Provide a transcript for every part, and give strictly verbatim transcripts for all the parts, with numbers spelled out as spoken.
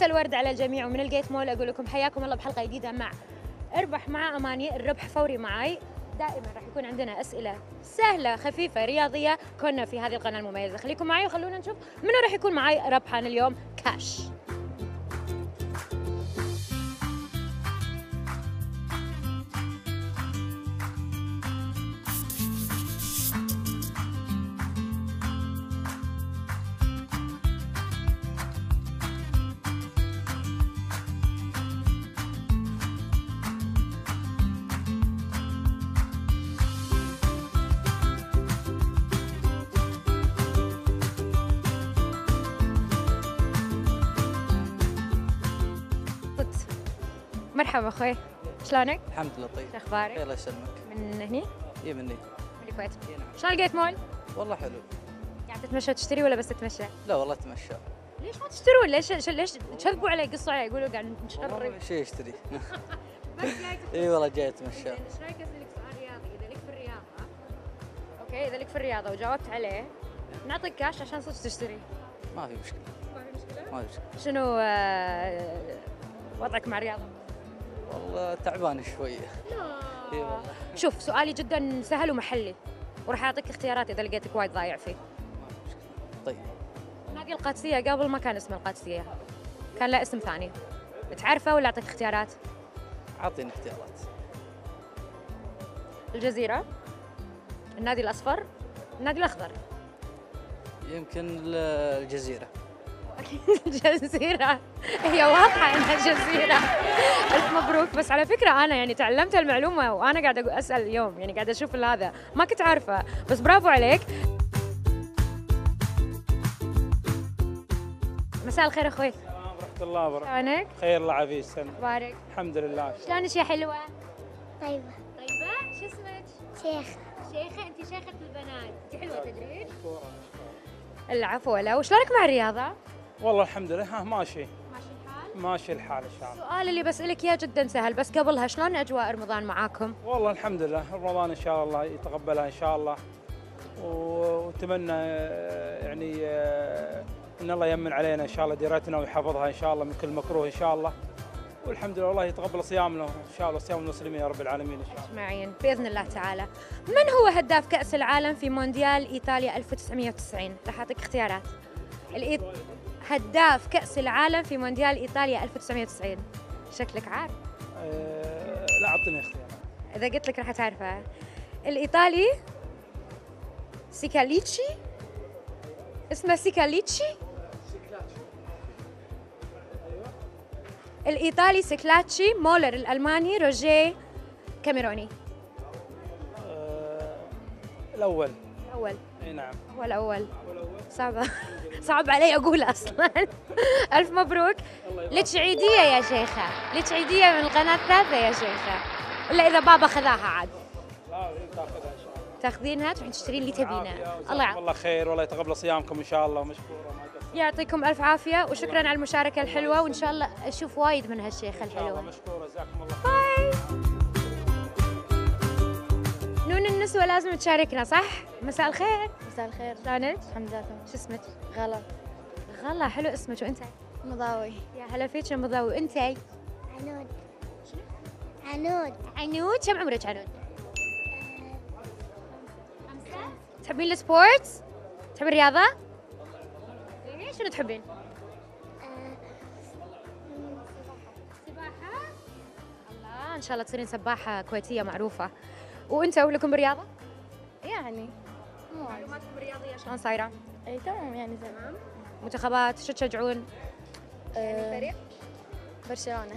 مسا الورد على الجميع، ومن الجيت مول اقول لكم حياكم الله بحلقه جديده مع اربح مع اماني. الربح فوري معي، دائما راح يكون عندنا اسئله سهله خفيفه رياضيه كنا في هذه القناه المميزه. خليكم معي وخلونا نشوف منو راح يكون معي ربحان اليوم كاش. مرحبا اخوي، شلونك؟ الحمد لله طيب. شو اخبارك؟ الله يسلمك. من هني؟ اي مني. من الكويت. اي نعم. شلون لقيت مول؟ والله حلو. قاعد تتمشى وتشتري ولا بس تتمشى؟ لا والله اتمشى. ليش ما تشترون؟ ليش ليش تكذبوا علي، قصوا علي، يقولوا قاعد نشرب؟ والله شيء اشتري. بس جاي اي والله جاي اتمشى. زين، ايش رايك اسالك سؤال رياضي؟ اذا لك في الرياضه، اوكي، اذا لك في الرياضه وجاوبت عليه نعطيك كاش عشان صدق تشتري. ما في مشكله. ما في مشكله؟ ما في مشكله. شنو آه، وضعك مع الرياضه؟ والله تعبان شويه. اي والله. شوف، سؤالي جدا سهل ومحلي، وراح اعطيك اختيارات اذا لقيتك وايد ضايع فيه. ما في مشكله. طيب. نادي القادسيه قبل ما كان اسمه القادسيه، كان له اسم ثاني، تعرفه ولا اعطيك اختيارات؟ اعطيني اختيارات. الجزيره، النادي الاصفر، النادي الاخضر. يمكن الجزيره. الجزيرة، هي واضحة انها جزيرة. ألف مبروك. بس على فكرة أنا يعني تعلمت المعلومة وأنا قاعدة أسأل اليوم، يعني قاعدة أشوف هذا ما كنت عارفة، بس برافو عليك. مساء الخير أخوي. السلام ورحمة الله وبركاته. شلونك؟ خير الله يعافيك. سنة أخبارك؟ الحمد لله. شلونك يا حلوة؟ طيبة. طيبة؟ شو اسمك؟ شيخ. شيخة، أنت شيخة البنات، أنت حلوة تدرين؟ العفو. ولا وشلونك مع الرياضة؟ والله الحمد لله ها ماشي ماشي الحال؟ ماشي الحال ان شاء الله. السؤال اللي بسألك إياه جدا سهل، بس قبلها شلون أجواء رمضان معاكم؟ والله الحمد لله، رمضان ان شاء الله يتقبلها ان شاء الله، ونتمنى آه، يعني آه، ان الله يمن علينا ان شاء الله ديرتنا ويحفظها ان شاء الله من كل مكروه ان شاء الله، والحمد لله الله يتقبل صيامنا ان شاء الله، صيام المسلمين يا رب العالمين ان شاء الله. اجمعين باذن الله تعالى. من هو هداف كأس العالم في مونديال ايطاليا ألف وتسعمئة وتسعين؟ راح اعطيك اختيارات. الإيط... هداف كأس العالم في مونديال ايطاليا ألف وتسعمئة وتسعين، شكلك عارف. آه، لا اعطيني اختيارات. اذا قلت لك راح تعرفها. الايطالي سيكاليتشي، اسمه سيكاليتشي. الايطالي سيكلاتشي، مولر الالماني روجيه كاميروني. آه، الاول. الاول. اي نعم. هو الاول. صعبة، صعب علي اقول اصلا. الف مبروك. لك عيدية يا شيخة، لك عيدية من القناة الثالثة يا شيخة، الا اذا بابا خذاها عاد. لا تاخذها ان شاء الله. تاخذينها تروحين تشترين اللي تبينه. الله يعافيك. والله خير، والله يتقبل صيامكم ان شاء الله، مشكوره ما قصرت. يعطيكم الف عافية وشكرا على المشاركة الحلوة، وان شاء الله اشوف وايد من هالشيخة ان شاء الله الحلوة. مشكوره، جزاكم الله باي. نون النسوة لازم تشاركنا صح؟ مساء الخير. مساء الخير. شلونك؟ الحمد لله تمام. شو اسمك؟ غلا. غلا، حلو اسمك. وانت؟ مضاوي. يا هلا فيك يا مضاوي. وانتي؟ عنود. عنود. عنود. كم عمرك عنود؟ خمسة. تحبين السبورتس؟ تحبين الرياضة؟ ايه، شنو تحبين؟ سباحة. الله، ان شاء الله تصيرين سباحة كويتية معروفة. وانتوا لكم بالرياضة؟ يعني مو وايد. معلوماتكم الرياضية شلون صايرة؟ اي تمام يعني تمام. منتخبات شو تشجعون؟ آه، فريق؟ برشلونة.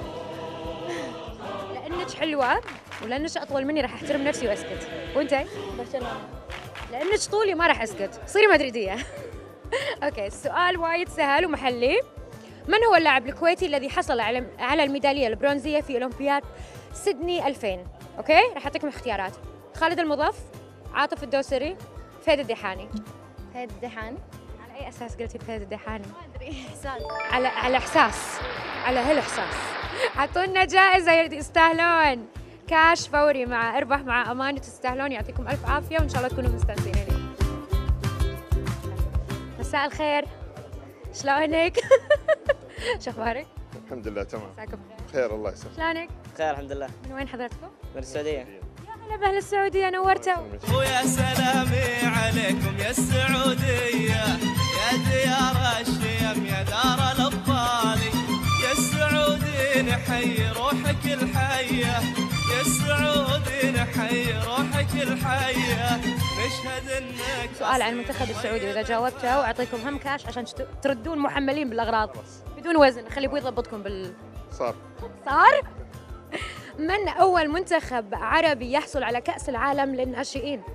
لانك حلوة ولانك اطول مني راح احترم نفسي واسكت. وانتي؟ برشلونة. لانك طولي ما راح اسكت، صيري مدريدية. اوكي، السؤال وايد سهل ومحلي. من هو اللاعب الكويتي الذي حصل على على الميدالية البرونزية في اولمبياد سيدني ألفين؟ اوكي، راح اعطيكم اختيارات. خالد المضاف، عاطف الدوسري، فهد الدحاني. فهد الدحاني. على اي اساس قلتي فهد الدحاني؟ ما ادري، احساس. على على احساس، على هالاحساس. اعطونا جائزة يستاهلون. كاش فوري مع اربح مع اماني، تستاهلون. يعطيكم الف عافية وان شاء الله تكونوا مستانسين اليوم. مساء الخير. شلونك؟ شو اخبارك؟ الحمد لله تمام. مساكم بخير. خير الله يسلمك. شلونك؟ خير الحمد لله. من وين حضرتكم؟ من السعودية. يا هلا باهل السعودية نورتوا. ويا سلامي عليكم يا السعودية يا ديار الشيم يا دار الأبطال يا السعودي نحيي روحك الحية يا السعودي نحيي روحك الحية نشهد انك سؤال عن المنتخب السعودي واذا جاوبته واعطيكم هم كاش عشان تشت- تردون محملين بالاغراض بدون وزن، خلي ابوي يضبطكم بال صار. صار. من اول منتخب عربي يحصل على كأس العالم للناشئين؟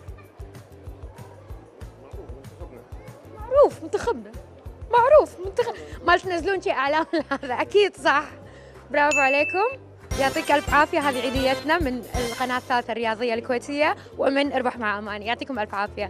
معروف منتخبنا، معروف منتخب، ما تنزلون شيء اعلام هذا اكيد صح. برافو عليكم، يعطيك الف عافيه. هذه عيديتنا من القناه الثالثه الرياضيه الكويتيه ومن اربح مع اماني، يعطيكم الف عافيه.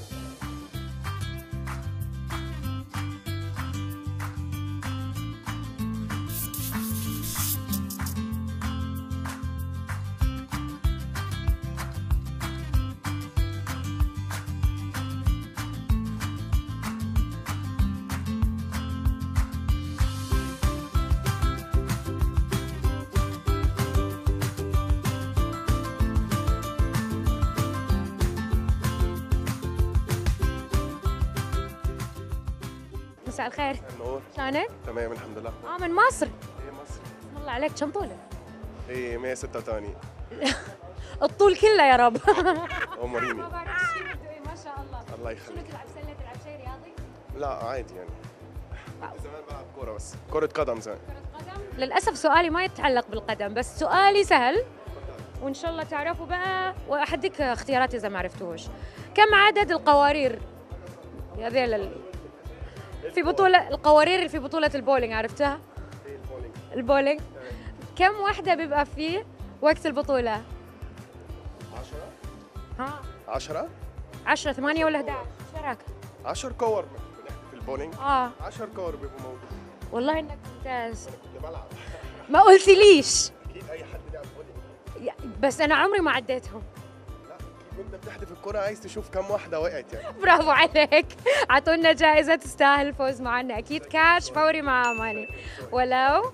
مساء الخير، النور. شلونك؟ تمام الحمد لله. اه من مصر. هي مصر. بسم الله عليك، كم طولك؟ هي مية وستة وثمانين. الطول كله يا رب. عمريني. ما بعرف شو بده إيه، ما شاء الله. الله شنو يخليك. تلعب سله، تلعب شيء رياضي؟ لا عادي يعني. زمان بلعب كورة بس. كرة قدم زمان. كرة قدم؟ للأسف سؤالي ما يتعلق بالقدم، بس سؤالي سهل وإن شاء الله تعرفوا بقى، وأحدك اختيارات إذا ما عرفتوش. كم عدد القوارير؟ يا ذيل ال... في بطولة القوارير اللي في بطولة البولينج، عرفتها؟ البولينج. كم واحدة بيبقى فيه وقت البطولة؟ عشرة. ها؟ عشرة. عشرة، ثمانية ولا أحد عشر؟ شو رايك؟ عشر كور في البولينج. آه عشر كور بيبقوا موجودين. والله إنك ممتاز. بلعب. ما قلتليش. أكيد أي حد بيلعب بولينج. يا- بس أنا عمري ما عديتهم. لا أكيد وأنت بتحدف الكرة عايز تشوف كم واحدة وقعت يعني. برافو عليك، اعطونا جائزة تستاهل الفوز معنا، اكيد كاش فوري مع اماني ولو.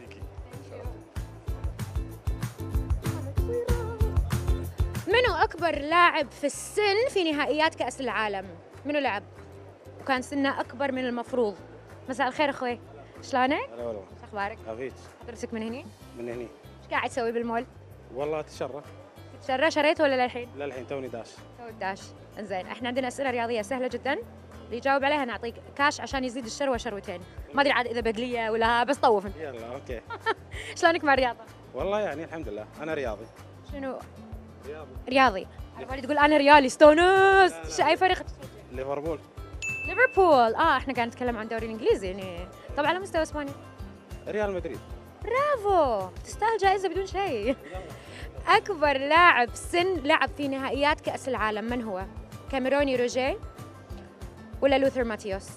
منو اكبر لاعب في السن في نهائيات كأس العالم؟ منو لعب وكان سنه اكبر من المفروض؟ مساء الخير اخوي، شلونك؟ هلا والله. شو اخبارك؟ عافيك. حضرتك من هني؟ من هني. ايش قاعد تسوي بالمول؟ والله تشرف. تتشرى، شريت ولا للحين؟ للحين توني داش. تو الداش. انزين، احنا عندنا اسئله رياضيه سهله جدا، اللي يجاوب عليها نعطيك كاش عشان يزيد الشروه شروتين. ما ادري عاد اذا بدليه ولا ها، بس طوف انت. يلا اوكي. شلونك مع الرياضه؟ والله يعني الحمد لله انا رياضي. شنو؟ رياضي. رياضي. على بالي تقول انا ريالي ستونس. ش- اي فريق تشجع؟ ليفربول. ليفربول. اه احنا قاعد نتكلم عن الدوري الانجليزي يعني، طبعا على مستوى اسبانيا. ريال مدريد. برافو، تستاهل جائزه بدون شيء. اكبر لاعب سن لعب في نهائيات كاس العالم من هو؟ كاميروني روجيه ولا لوثر ماتيوس؟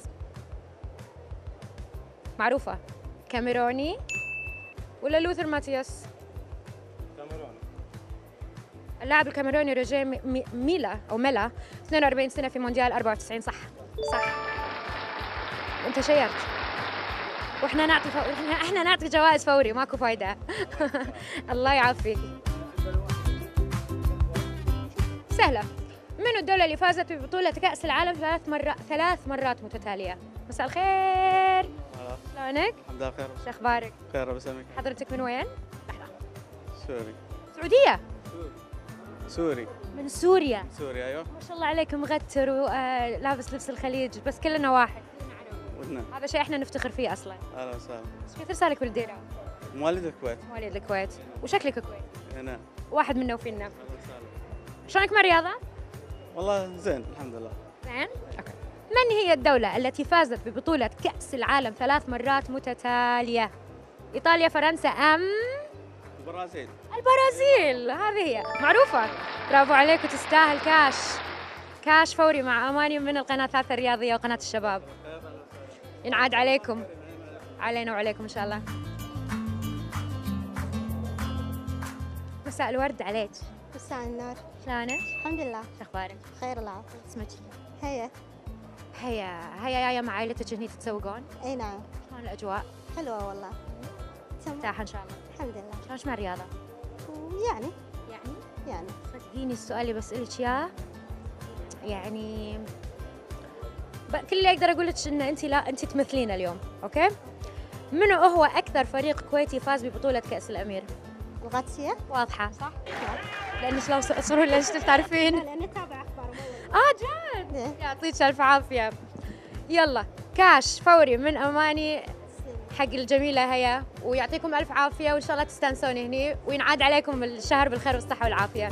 معروفه. كاميروني ولا لوثر ماتيوس؟ كاميرون. اللاعب الكاميروني روجيه مي- مي- ميلا او ميلا، اثنين وأربعين سنه في مونديال أربعة وتسعين. صح صح، وانت شيرت. واحنا نعطي فو... احنا احنا نعطي جوائز فوري، ماكو فايده. الله يعافيك. سهله. منو الدولة اللي فازت ببطولة كأس العالم ثلاث مرات ثلاث مرات متتالية؟ مساء الخير. هلا. شلونك؟ الحمد لله بخير. شو اخبارك؟ خير ربي يسلمك. حضرتك من وين؟ سوري. سعودية. سوري. من سوريا. سوري ايوه. ما شاء الله عليك، مغتر ولابس لبس الخليج، بس كلنا واحد. ودنا. هذا شيء احنا نفتخر فيه اصلا. اهلا وسهلا. بس كيف لسانك بالديرة؟ مواليد الكويت. مواليد الكويت، وشكلك كويت. هنا. واحد منا وفينا. اهلا وسهلا. شلونك مع الرياضة؟ والله زين الحمد لله. زين؟ اوكي. من هي الدولة التي فازت ببطولة كأس العالم ثلاث مرات متتالية؟ إيطاليا، فرنسا أم البرازيل. البرازيل؟ هذه هي معروفة. برافو عليك وتستاهل كاش. كاش فوري مع أماني من القناة الثالثة الرياضية وقناة الشباب. ينعاد عليكم. علينا وعليكم إن شاء الله. مساء الورد عليك. مساء النور. شلونك؟ الحمد لله. شو أخبارك؟ خير العافية. اسمك؟ هيا. هيا هيا جاية مع عائلتك هني تتسوقون؟ اي نعم. شلون الأجواء؟ حلوة والله. تمام. مرتاحة إن شاء الله. الحمد لله. شلونك مع الرياضة؟ يعني يعني يعني صدقيني السؤال اللي بسألك إياه يعني ب- كل اللي أقدر أقول لك إن أنت لا أنت تمثلين اليوم، أوكي؟ منو هو أكثر فريق كويتي فاز ببطولة كأس الأمير؟ القادسية. واضحة صح؟ لأنك لو صاروا ليش تعرفين؟ لأني أتابع أخبار آه جد؟ يعطيك ألف عافية. يلا كاش فوري من أماني حق الجميلة هيا، ويعطيكم ألف عافية وإن شاء الله تستانسون هني وينعاد عليكم الشهر بالخير والصحة والعافية.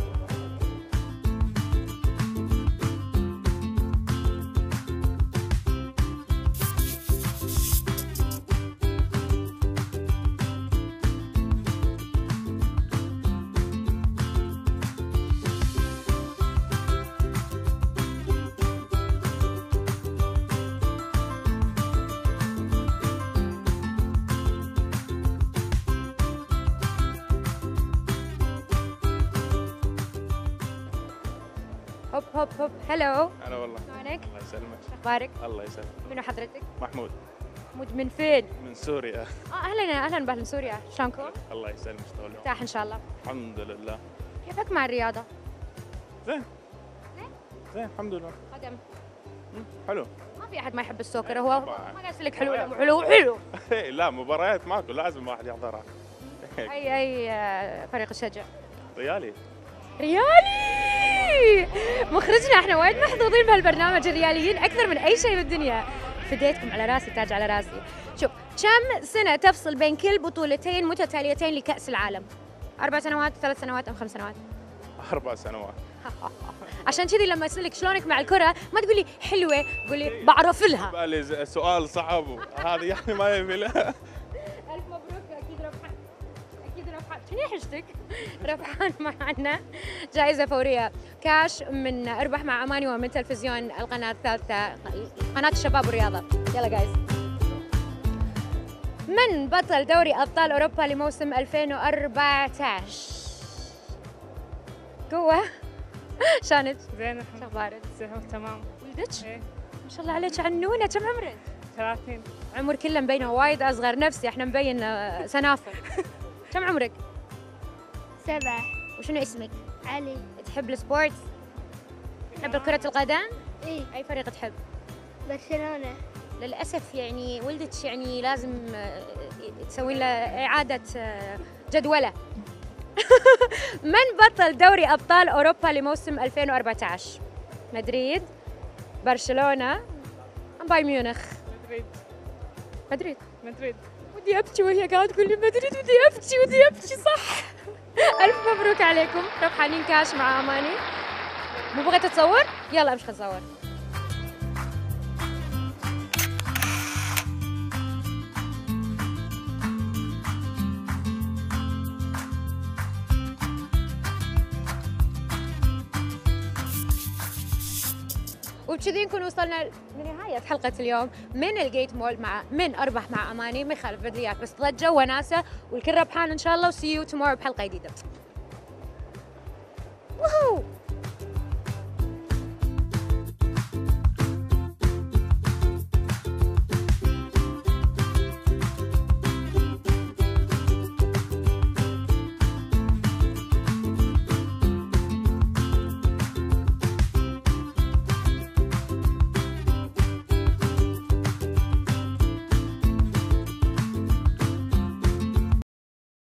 هوب هوب هوب هلو. هلا والله. شلونك؟ الله يسلمك. أخبارك؟ الله يسلمك. منو حضرتك؟ محمود محمود من فين؟ من سوريا. اه اهلا اهلا بأهل سوريا، شلونكم؟ الله يسلمك. شلونك؟ مرتاح ان شاء الله. الحمد لله. كيفك مع الرياضة؟ زين. زين الحمد لله. قدم. مم، حلو. ما في احد ما يحب السوكر، هو طبعاً. ما قاعد لك حلو ولا مو حلو حلو. لا مباريات ماكو لازم واحد يحضرها. اي اي آه، فريق الشجع؟ ريالي. ريالي. مخرجنا احنا وايد محظوظين بهالبرنامج، الرياليين اكثر من اي شيء بالدنيا. فديتكم على راسي تاج على راسي. شوف كم سنة تفصل بين كل بطولتين متتاليتين لكأس العالم؟ أربع سنوات، ثلاث سنوات أم خمس سنوات؟ أربع سنوات. عشان كذي لما أسألك شلونك مع الكرة ما تقولي حلوة، قولي بعرف لها. بالي ز- سؤال صعب هذا يعني ما يبي له. ألف مبروك، أكيد ربحان، أكيد ربحان، شنو حجتك؟ ربحان معنا جائزة فورية كاش من اربح مع أماني ومن تلفزيون القناة الثالثة قناة الشباب والرياضة. يلا جايز. من بطل دوري أبطال أوروبا لموسم ألفين وأربعة عشر؟ قوة. شانك؟ زين شو أخبارك؟ الحمد تمام. ولدك؟ ايه ما شاء الله عليك عنونة، كم عمرك؟ ثلاثين. عمر كله مبينه وايد أصغر، نفسي احنا مبين آه، سنافر. كم عمرك؟ سبعة. وشنو اسمك؟ علي. تحب السبورت؟ تحب كرة القدم؟ إيه. أي فريق تحب؟ برشلونة. للأسف يعني ولدك يعني لازم آه، تسوي له إعادة آه، جدولة. من بطل دوري أبطال أوروبا لموسم ألفين وأربعة عشر؟ مدريد، برشلونة، أم بايرن ميونخ؟ مدريد. مدريد. مدريد. ودي أبكي وهي قاعدة تقول لي مدريد، ودي أبكي ودي أبكي صح. ألف مبروك عليكم، ربحانين كاش مع أماني. مو بغيت أتصور؟ يلا امشي نصور. وبكذي نكون وصلنا لنهاية حلقة اليوم من الجيت مول مع من أربح مع أماني، ما يخالف بدريات بس ضجة وناسة والكل ربحان إن شاء الله. وسي يو تومورو بحلقة جديدة. وهو